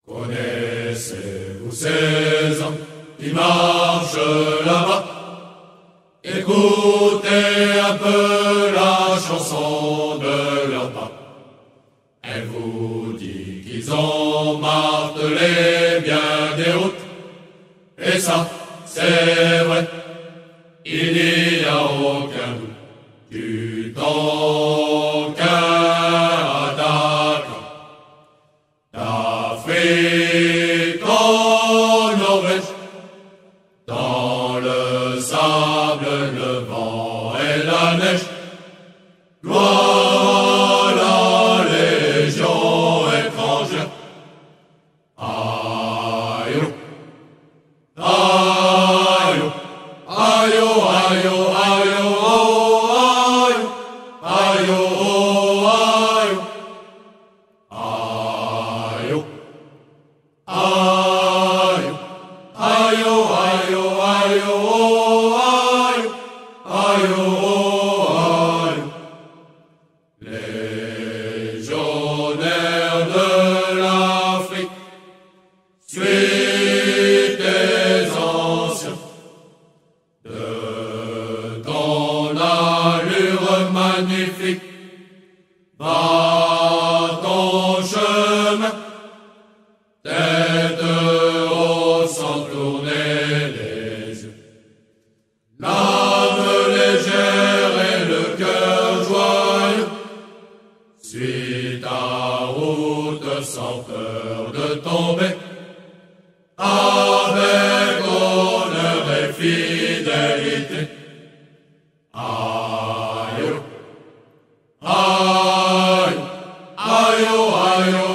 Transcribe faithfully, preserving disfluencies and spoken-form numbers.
Connaissez-vous ces hommes qui marchent là-bas? Écoutez un peu la chanson de leur pas. Elle vous dit qu'ils ont martelé bien des routes. Et ça, c'est vrai, il n'y a aucun doute. Du Tonkin à Dakar, d'Afrique en Norvège, dans le sable, le vent et la neige, gloire à la légion étrangère. Aïe, aïe, aïe, aïe, aïe, aïe, légionnaires de l'Afrique, suite des anciens, de ton allure magnifique, va ton chemin, tête haute sans tourner les yeux, l'âme légère et le cœur joyeux, suis ta route sans peur de tomber, avec honneur et fidélité. Aïe, aïe, aïe, aïe,